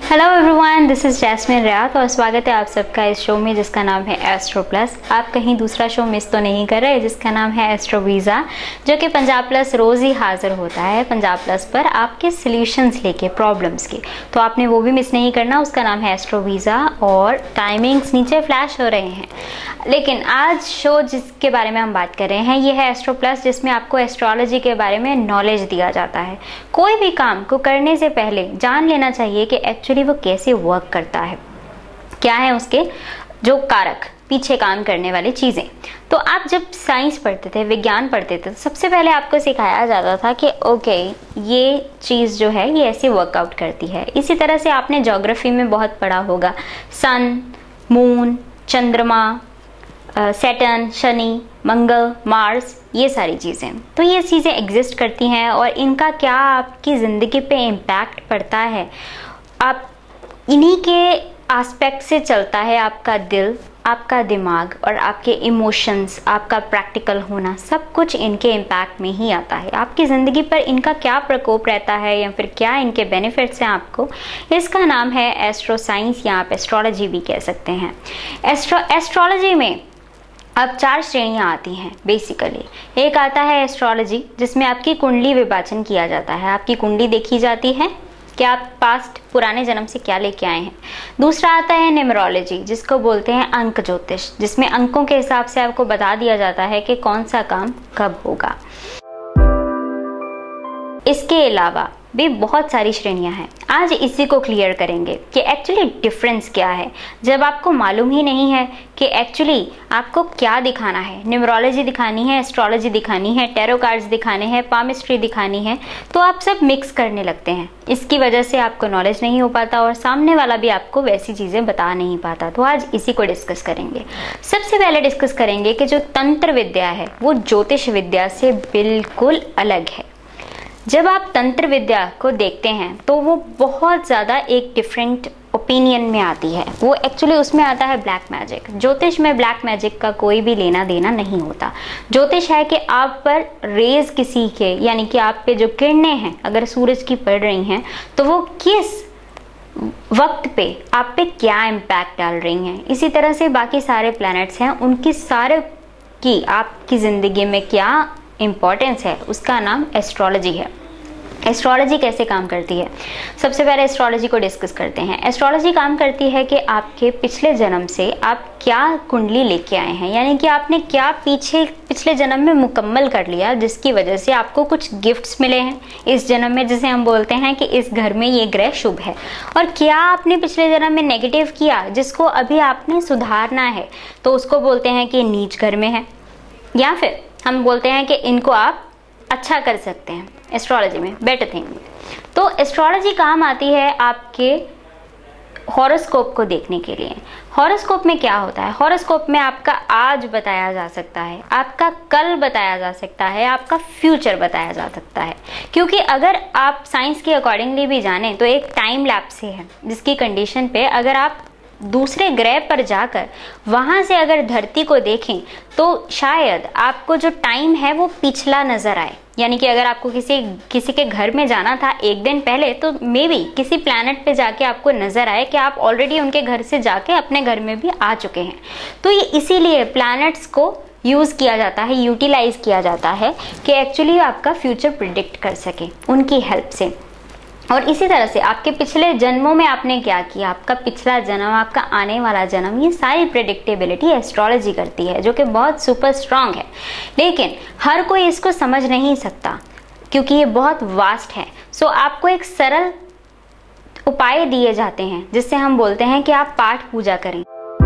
Hello everyone, this is Jasmine Riyat और स्वागत है आप सबका इस शो में जिसका नाम है एस्ट्रो प्लस। आप कहीं दूसरा शो मिस तो नहीं कर रहे जिसका नाम है एस्ट्रो वीज़ा, जो कि पंजाब प्लस रोज़ ही हाजिर होता है पंजाब प्लस पर आपके सॉल्यूशंस लेके प्रॉब्लम्स के। तो आपने वो भी मिस नहीं करना, उसका नाम है एस्ट्रो वीज़ा और टाइमिंग्स नीचे फ्लैश हो रहे हैं। लेकिन आज शो जिसके बारे में हम बात कर रहे हैं ये है एस्ट्रो प्लस, जिसमें आपको एस्ट्रोलॉजी के बारे में नॉलेज दिया जाता है। कोई भी काम को करने से पहले जान लेना चाहिए कि एक्चुअली वो कैसे वर्क करता है, क्या है उसके जो कारक, पीछे काम करने वाली चीज़ें। तो आप जब साइंस पढ़ते थे, विज्ञान पढ़ते थे, तो सबसे पहले आपको सिखाया जाता था कि ओके ये चीज़ जो है ये ऐसे वर्कआउट करती है। इसी तरह से आपने ज्योग्राफी में बहुत पढ़ा होगा, सन, मून, चंद्रमा, सैटर्न, शनि, मंगल, मार्स, ये सारी चीज़ें। तो ये चीज़ें एग्जिस्ट करती हैं और इनका क्या आपकी ज़िंदगी पे इम्पैक्ट पड़ता है, आप इन्हीं के एस्पेक्ट से चलता है आपका दिल, आपका दिमाग और आपके इमोशंस, आपका प्रैक्टिकल होना, सब कुछ इनके इम्पैक्ट में ही आता है। आपकी ज़िंदगी पर इनका क्या प्रकोप रहता है या फिर क्या इनके बेनिफिट्स हैं आपको, इसका नाम है एस्ट्रो साइंस या आप एस्ट्रोलॉजी भी कह सकते हैं। एस्ट्रोलॉजी में अब 4 श्रेणियाँ आती हैं बेसिकली। एक आता है एस्ट्रोलॉजी जिसमें आपकी कुंडली विभाजन किया जाता है, आपकी कुंडली देखी जाती है कि आप पास्ट पुराने जन्म से क्या लेके आए हैं। दूसरा आता है न्यूमरोलॉजी जिसको बोलते हैं अंक ज्योतिष, जिसमें अंकों के हिसाब से आपको बता दिया जाता है कि कौन सा काम कब होगा। इसके अलावा भी बहुत सारी श्रेणियां हैं। आज इसी को क्लियर करेंगे कि एक्चुअली डिफरेंस क्या है। जब आपको मालूम ही नहीं है कि एक्चुअली आपको क्या दिखाना है, न्यूमरोलॉजी दिखानी है, एस्ट्रोलॉजी दिखानी है, टैरो कार्ड्स दिखाने हैं, पामिस्ट्री दिखानी है, तो आप सब मिक्स करने लगते हैं। इसकी वजह से आपको नॉलेज नहीं हो पाता और सामने वाला भी आपको वैसी चीज़ें बता नहीं पाता। तो आज इसी को डिस्कस करेंगे। सबसे पहले डिस्कस करेंगे कि जो तंत्र विद्या है वो ज्योतिष विद्या से बिल्कुल अलग है। जब आप तंत्र विद्या को देखते हैं तो वो बहुत ज़्यादा एक डिफरेंट ओपिनियन में आती है। वो एक्चुअली उसमें आता है ब्लैक मैजिक। ज्योतिष में ब्लैक मैजिक का कोई भी लेना देना नहीं होता। ज्योतिष है कि आप पर रेज किसी के, यानी कि आप पे जो किरणें हैं अगर सूरज की पड़ रही हैं तो वो किस वक्त पे आप पे क्या इम्पैक्ट डाल रही हैं। इसी तरह से बाकी सारे प्लैनेट्स हैं, उनकी सारे की आपकी ज़िंदगी में क्या इम्पॉर्टेंस है, उसका नाम एस्ट्रोलॉजी है। एस्ट्रोलॉजी कैसे काम करती है, सबसे पहले एस्ट्रोलॉजी को डिस्कस करते हैं। एस्ट्रोलॉजी काम करती है कि आपके पिछले जन्म से आप क्या कुंडली लेके आए हैं, यानी कि आपने क्या पिछले जन्म में मुकम्मल कर लिया जिसकी वजह से आपको कुछ गिफ्ट्स मिले हैं इस जन्म में, जिसे हम बोलते हैं कि इस घर में ये ग्रह शुभ है। और क्या आपने पिछले जन्म में नेगेटिव किया जिसको अभी आपने सुधारना है, तो उसको बोलते हैं कि नीच घर में है, या फिर हम बोलते हैं कि इनको आप अच्छा कर सकते हैं एस्ट्रोलॉजी में, बेटर थिंग। तो एस्ट्रोलॉजी काम आती है आपके हॉरोस्कोप को देखने के लिए। हॉरोस्कोप में क्या होता है, हॉरोस्कोप में आपका आज बताया जा सकता है, आपका कल बताया जा सकता है, आपका फ्यूचर बताया जा सकता है। क्योंकि अगर आप साइंस के अकॉर्डिंगली भी जानें तो एक टाइम लैप्स है जिसकी कंडीशन पे अगर आप दूसरे ग्रह पर जाकर वहाँ से अगर धरती को देखें तो शायद आपको जो टाइम है वो पिछला नज़र आए। यानी कि अगर आपको किसी के घर में जाना था एक दिन पहले, तो मे बी किसी प्लैनेट पे जाके आपको नज़र आए कि आप ऑलरेडी उनके घर से जाके अपने घर में भी आ चुके हैं। तो ये इसीलिए प्लैनेट्स को यूज़ किया जाता है, यूटिलाइज किया जाता है कि एक्चुअली आपका फ्यूचर प्रिडिक्ट कर सके उनकी हेल्प से। और इसी तरह से आपके पिछले जन्मों में आपने क्या किया, आपका पिछला जन्म, आपका आने वाला जन्म, ये सारी प्रेडिक्टेबिलिटी एस्ट्रोलॉजी करती है, जो कि बहुत सुपर स्ट्रांग है। लेकिन हर कोई इसको समझ नहीं सकता क्योंकि ये बहुत वास्ट है। सो आपको एक सरल उपाय दिए जाते हैं जिससे हम बोलते हैं कि आप पाठ पूजा करें।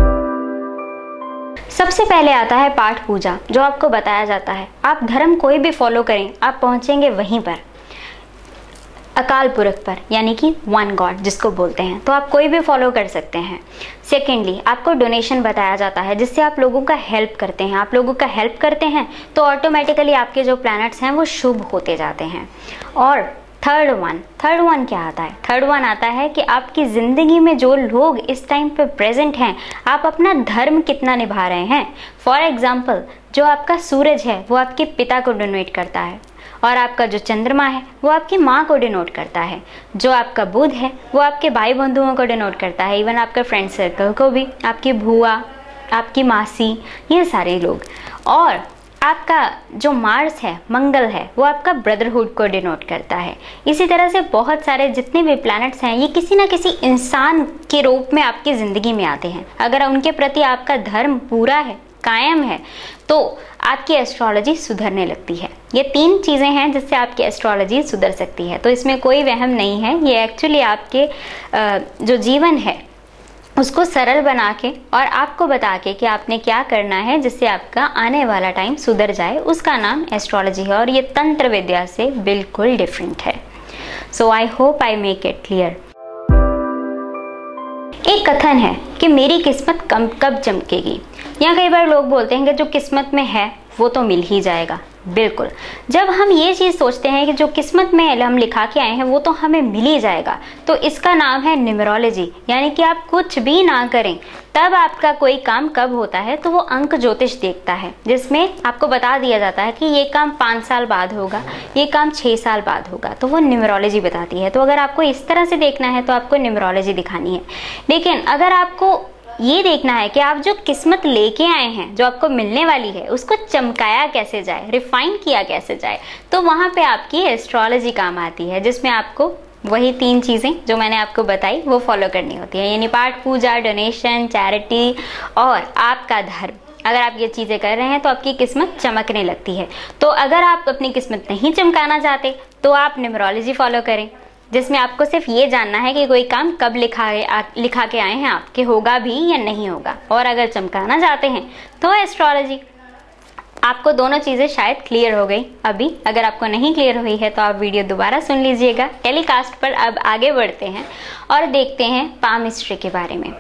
सबसे पहले आता है पाठ पूजा, जो आपको बताया जाता है आप धर्म कोई भी फॉलो करें, आप पहुंचेंगे वहीं पर अकाल पुरख पर, यानी कि वन गॉड जिसको बोलते हैं। तो आप कोई भी फॉलो कर सकते हैं। सेकेंडली आपको डोनेशन बताया जाता है जिससे आप लोगों का हेल्प करते हैं। आप लोगों का हेल्प करते हैं तो ऑटोमेटिकली आपके जो प्लैनेट्स हैं वो शुभ होते जाते हैं। और थर्ड वन क्या आता है, थर्ड वन आता है कि आपकी ज़िंदगी में जो लोग इस टाइम पे प्रेजेंट हैं, आप अपना धर्म कितना निभा रहे हैं। फॉर एग्जाम्पल जो आपका सूरज है वो आपके पिता को डोनेट करता है और आपका जो चंद्रमा है वो आपकी माँ को डिनोट करता है। जो आपका बुध है वो आपके भाई बंधुओं को डिनोट करता है, इवन आपका फ्रेंड सर्कल को भी, आपकी बुआ, आपकी मासी, ये सारे लोग। और आपका जो मार्स है, मंगल है, वो आपका ब्रदरहुड को डिनोट करता है। इसी तरह से बहुत सारे जितने भी प्लैनेट्स हैं ये किसी ना किसी इंसान के रूप में आपकी ज़िंदगी में आते हैं। अगर उनके प्रति आपका धर्म पूरा है, कायम है, तो आपकी एस्ट्रोलॉजी सुधरने लगती है। ये 3 चीज़ें हैं जिससे आपकी एस्ट्रोलॉजी सुधर सकती है। तो इसमें कोई वहम नहीं है, ये एक्चुअली आपके जो जीवन है उसको सरल बना के और आपको बता के कि आपने क्या करना है जिससे आपका आने वाला टाइम सुधर जाए, उसका नाम एस्ट्रोलॉजी है। और ये तंत्र विद्या से बिल्कुल डिफरेंट है। So I hope I make it clear. एक कथन है कि मेरी किस्मत कब चमकेगी, या कई बार लोग बोलते हैं कि जो किस्मत में है वो तो मिल ही जाएगा। बिल्कुल, जब हम ये चीज़ सोचते हैं कि जो किस्मत में हम लिखा के आए हैं वो तो हमें मिल ही जाएगा, तो इसका नाम है न्यूमरोलॉजी। यानी कि आप कुछ भी ना करें तब आपका कोई काम कब होता है तो वो अंक ज्योतिष देखता है, जिसमें आपको बता दिया जाता है कि ये काम 5 साल बाद होगा, ये काम 6 साल बाद होगा, तो वो न्यूमरोलॉजी बताती है। तो अगर आपको इस तरह से देखना है तो आपको न्यूमरोलॉजी दिखानी है। लेकिन अगर आपको ये देखना है कि आप जो किस्मत लेके आए हैं, जो आपको मिलने वाली है, उसको चमकाया कैसे जाए, रिफाइन किया कैसे जाए, तो वहाँ पे आपकी एस्ट्रोलॉजी काम आती है, जिसमें आपको वही 3 चीज़ें जो मैंने आपको बताई वो फॉलो करनी होती है। यानी पाठ, पूजा, डोनेशन, चैरिटी और आपका धर्म। अगर आप ये चीज़ें कर रहे हैं तो आपकी किस्मत चमकने लगती है। तो अगर आप अपनी किस्मत नहीं चमकाना चाहते तो आप न्यूमरोलॉजी फॉलो करें, जिसमें आपको सिर्फ ये जानना है कि कोई काम कब लिखा के आए हैं आपके, होगा भी या नहीं होगा। और अगर चमकाना चाहते हैं तो एस्ट्रोलॉजी। आपको दोनों चीज़ें शायद क्लियर हो गई। अभी अगर आपको नहीं क्लियर हुई है तो आप वीडियो दोबारा सुन लीजिएगा टेलीकास्ट पर। अब आगे बढ़ते हैं और देखते हैं पामिस्ट्री के बारे में।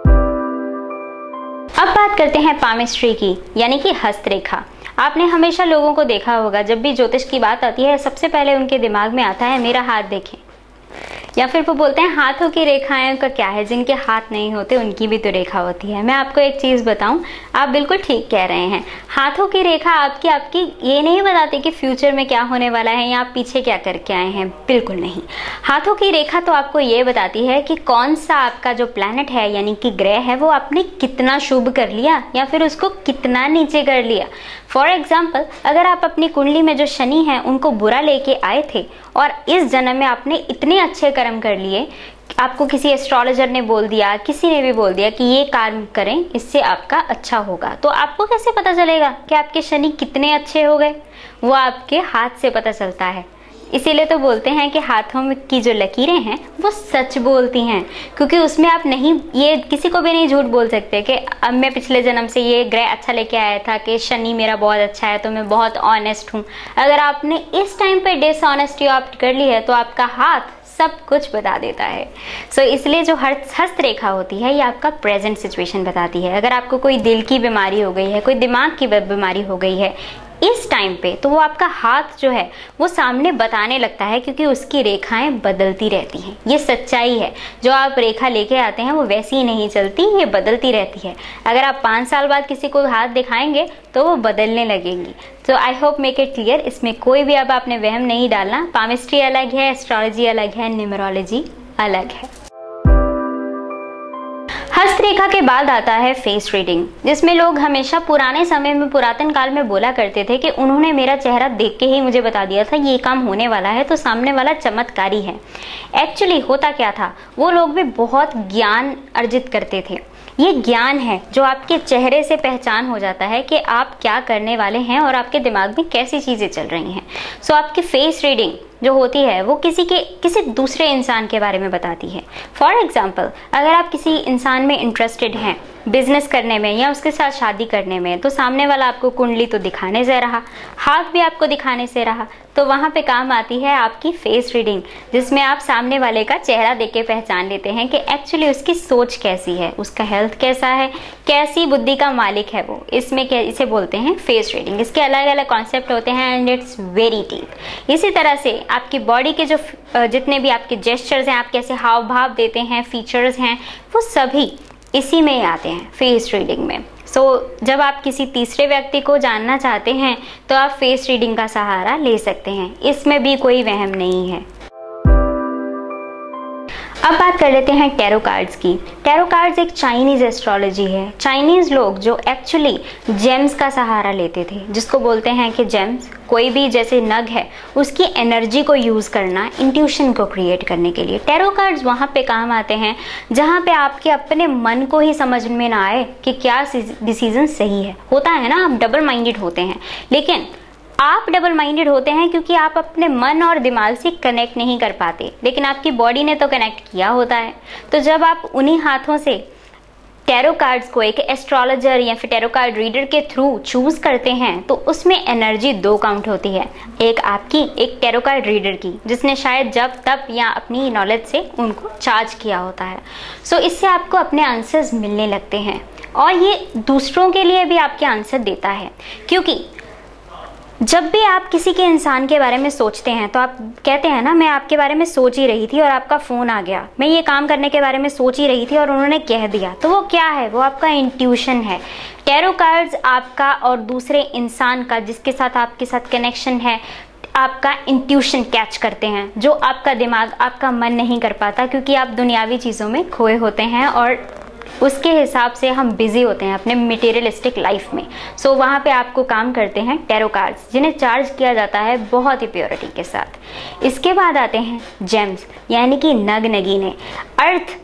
अब बात करते हैं पामिस्ट्री की, यानी कि हस्तरेखा। आपने हमेशा लोगों को देखा होगा, जब भी ज्योतिष की बात आती है सबसे पहले उनके दिमाग में आता है मेरा हाथ देखें, या फिर वो बोलते हैं हाथों की रेखाएं का क्या है, जिनके हाथ नहीं होते उनकी भी तो रेखा होती है। मैं आपको एक चीज़ बताऊं, आप बिल्कुल ठीक कह रहे हैं। हाथों की रेखा आपकी ये नहीं बताती कि फ्यूचर में क्या होने वाला है या आप पीछे क्या करके आए हैं, बिल्कुल नहीं। हाथों की रेखा तो आपको ये बताती है कि कौन सा आपका जो प्लैनेट है यानी कि ग्रह है वो आपने कितना शुभ कर लिया या फिर उसको कितना नीचे कर लिया। फॉर एग्जाम्पल, अगर आप अपनी कुंडली में जो शनि है उनको बुरा लेके आए थे और इस जन्म में आपने इतने अच्छे कर्म कर लिए, आपको किसी एस्ट्रोलॉजर ने बोल दिया, किसी ने भी बोल दिया कि ये काम करें, इससे आपका अच्छा होगा, तो आपको कैसे पता चलेगा कि आपके शनि कितने अच्छे हो गए? वो आपके हाथ से पता चलता है। इसीलिए तो बोलते हैं कि हाथों में की जो लकीरें हैं वो सच बोलती हैं, क्योंकि उसमें आप नहीं, ये किसी को भी नहीं झूठ बोल सकते कि अब मैं पिछले जन्म से ये ग्रह अच्छा लेके आया था कि शनि मेरा बहुत अच्छा है तो मैं बहुत ऑनेस्ट हूँ। अगर आपने इस टाइम पे डिसऑनेस्टी ऑप्ट कर ली है तो आपका हाथ सब कुछ बता देता है। सो इसलिए जो हस्तरेखा होती है ये आपका प्रेजेंट सिचुएशन बताती है। अगर आपको कोई दिल की बीमारी हो गई है, कोई दिमाग की बीमारी हो गई है इस टाइम पे, तो वो आपका हाथ जो है वो सामने बताने लगता है, क्योंकि उसकी रेखाएं बदलती रहती हैं। ये सच्चाई है, जो आप रेखा लेके आते हैं वो वैसी ही नहीं चलती, ये बदलती रहती है। अगर आप 5 साल बाद किसी को हाथ दिखाएंगे तो वो बदलने लगेंगी। तो I hope make it clear. इसमें कोई भी अब आपने वहम नहीं डालना। पामिस्ट्री अलग है, एस्ट्रोलॉजी अलग है, न्यूमरोलॉजी अलग है। हस्तरेखा के बाद आता है फेस रीडिंग, जिसमें लोग हमेशा पुराने समय में, पुरातन काल में बोला करते थे कि उन्होंने मेरा चेहरा देख के ही मुझे बता दिया था ये काम होने वाला है, तो सामने वाला चमत्कारी है। एक्चुअली होता क्या था, वो लोग भी बहुत ज्ञान अर्जित करते थे। ये ज्ञान है जो आपके चेहरे से पहचान हो जाता है कि आप क्या करने वाले हैं और आपके दिमाग में कैसी चीज़ें चल रही हैं। सो आपकी फेस रीडिंग जो होती है वो किसी दूसरे इंसान के बारे में बताती है। फॉर एग्जाम्पल, अगर आप किसी इंसान में इंटरेस्टेड हैं बिजनेस करने में या उसके साथ शादी करने में, तो सामने वाला आपको कुंडली तो दिखाने से रहा, हाथ भी आपको दिखाने से रहा, तो वहाँ पे काम आती है आपकी फेस रीडिंग, जिसमें आप सामने वाले का चेहरा देख के पहचान लेते हैं कि एक्चुअली उसकी सोच कैसी है, उसका हेल्थ कैसा है, कैसी बुद्धि का मालिक है वो। इसे बोलते हैं फेस रीडिंग। इसके अलग अलग कॉन्सेप्ट होते हैं एंड इट्स वेरी डीप। इसी तरह से आपकी बॉडी के जो जितने भी आपके जेस्चर्स हैं, आप कैसे हाव भाव देते हैं, फीचर्स हैं, वो सभी इसी में आते हैं फेस रीडिंग में। जब आप किसी तीसरे व्यक्ति को जानना चाहते हैं तो आप फेस रीडिंग का सहारा ले सकते हैं, इसमें भी कोई वहम नहीं है। अब बात कर लेते हैं टैरो कार्ड्स की। टैरो कार्ड्स एक चाइनीज एस्ट्रोलॉजी है। चाइनीज लोग जो एक्चुअली जेम्स का सहारा लेते थे, जिसको बोलते हैं कि जेम्स कोई भी जैसे नग है उसकी एनर्जी को यूज़ करना इंट्यूशन को क्रिएट करने के लिए। टैरो कार्ड्स वहाँ पे काम आते हैं जहाँ पे आपके अपने मन को ही समझ में ना आए कि क्या डिसीजन सही है। होता है ना, आप डबल माइंडेड होते हैं, लेकिन आप डबल माइंडेड होते हैं क्योंकि आप अपने मन और दिमाग से कनेक्ट नहीं कर पाते, लेकिन आपकी बॉडी ने तो कनेक्ट किया होता है। तो जब आप उन्हीं हाथों से टैरो कार्ड्स को एक एस्ट्रोलॉजर या फिर टैरो कार्ड रीडर के थ्रू चूज करते हैं तो उसमें एनर्जी 2 काउंट होती है, एक आपकी, एक टैरो कार्ड रीडर की, जिसने शायद जब तब या अपनी नॉलेज से उनको चार्ज किया होता है। सो इससे आपको अपने आंसर्स मिलने लगते हैं और ये दूसरों के लिए भी आपके आंसर देता है, क्योंकि जब भी आप किसी के इंसान के बारे में सोचते हैं तो आप कहते हैं ना, मैं आपके बारे में सोच ही रही थी और आपका फ़ोन आ गया, मैं ये काम करने के बारे में सोच ही रही थी और उन्होंने कह दिया। तो वो क्या है? वो आपका इंट्यूशन है। टैरो कार्ड्स आपका और दूसरे इंसान का, जिसके साथ आपके साथ कनेक्शन है, आपका इंट्यूशन कैच करते हैं, जो आपका दिमाग, आपका मन नहीं कर पाता, क्योंकि आप दुनियावी चीज़ों में खोए होते हैं और उसके हिसाब से हम बिजी होते हैं अपने मटेरियलिस्टिक लाइफ में। सो वहाँ पे आपको काम करते हैं टैरो कार्ड्स, जिन्हें चार्ज किया जाता है बहुत ही प्योरिटी के साथ। इसके बाद आते हैं जेम्स, यानी कि नग नगीने। अर्थ,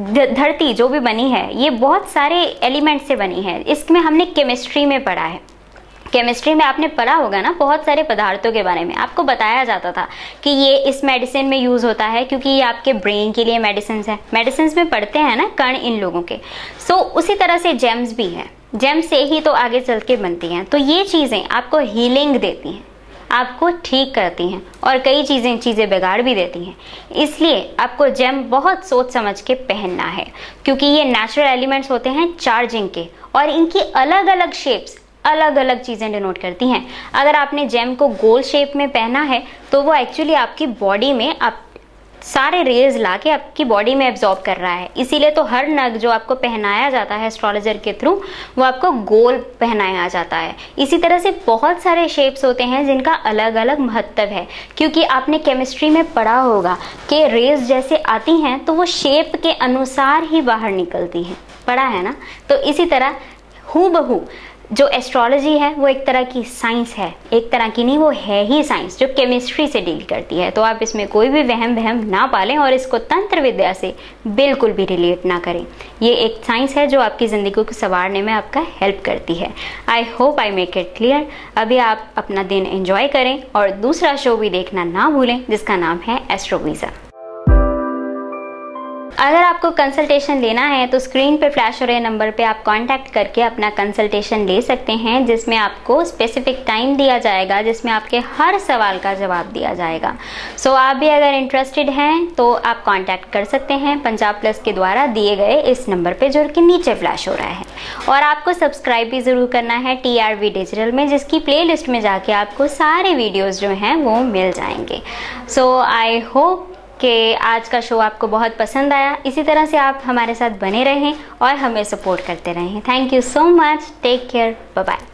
धरती जो भी बनी है, ये बहुत सारे एलिमेंट से बनी है। इसमें हमने केमिस्ट्री में पढ़ा है। केमिस्ट्री में आपने पढ़ा होगा ना, बहुत सारे पदार्थों के बारे में आपको बताया जाता था कि ये इस मेडिसिन में यूज़ होता है क्योंकि ये आपके ब्रेन के लिए मेडिसिन है। मेडिसिन में पढ़ते हैं ना कण इन लोगों के। सो उसी तरह से जेम्स भी हैं, जेम्स से ही तो आगे चल के बनती हैं। तो ये चीज़ें आपको हीलिंग देती हैं, आपको ठीक करती हैं और कई चीज़ें बिगाड़ भी देती हैं। इसलिए आपको जेम बहुत सोच समझ के पहनना है, क्योंकि ये नेचुरल एलिमेंट्स होते हैं चार्जिंग के, और इनकी अलग अलग शेप्स अलग अलग चीज़ें डिनोट करती हैं। अगर आपने जेम को गोल शेप में पहना है तो वो एक्चुअली आपकी बॉडी में आप सारे रेज ला के आपकी बॉडी में एब्जॉर्ब कर रहा है। इसीलिए तो हर नग जो आपको पहनाया जाता है एस्ट्रोलॉजर के थ्रू, वो आपको गोल पहनाया जाता है। इसी तरह से बहुत सारे शेप्स होते हैं जिनका अलग अलग महत्व है, क्योंकि आपने केमिस्ट्री में पढ़ा होगा कि रेज जैसे आती हैं तो वो शेप के अनुसार ही बाहर निकलती हैं, पढ़ा है ना। तो इसी तरह हूबहू जो एस्ट्रोलॉजी है वो एक तरह की साइंस है, एक तरह की नहीं, वो है ही साइंस जो केमिस्ट्री से डील करती है। तो आप इसमें कोई भी वहम ना पालें और इसको तंत्र विद्या से बिल्कुल भी रिलेट ना करें। ये एक साइंस है जो आपकी ज़िंदगी को संवारने में आपका हेल्प करती है। I hope I make it clear. अभी आप अपना दिन एंजॉय करें और दूसरा शो भी देखना ना भूलें जिसका नाम है एस्ट्रोवीज़ा। अगर आपको कंसल्टेशन लेना है तो स्क्रीन पे फ्लैश हो रहे नंबर पे आप कांटेक्ट करके अपना कंसल्टेशन ले सकते हैं, जिसमें आपको स्पेसिफिक टाइम दिया जाएगा, जिसमें आपके हर सवाल का जवाब दिया जाएगा। सो आप भी अगर इंटरेस्टेड हैं तो आप कांटेक्ट कर सकते हैं पंजाब प्लस के द्वारा दिए गए इस नंबर पे जो कि नीचे फ्लैश हो रहा है। और आपको सब्सक्राइब भी ज़रूर करना है TRV डिजिटल में, जिसकी प्लेलिस्ट में जाके आपको सारे वीडियोज़ जो हैं वो मिल जाएंगे। सो आई होप कि आज का शो आपको बहुत पसंद आया। इसी तरह से आप हमारे साथ बने रहें और हमें सपोर्ट करते रहें। Thank you so much. Take care. Bye bye.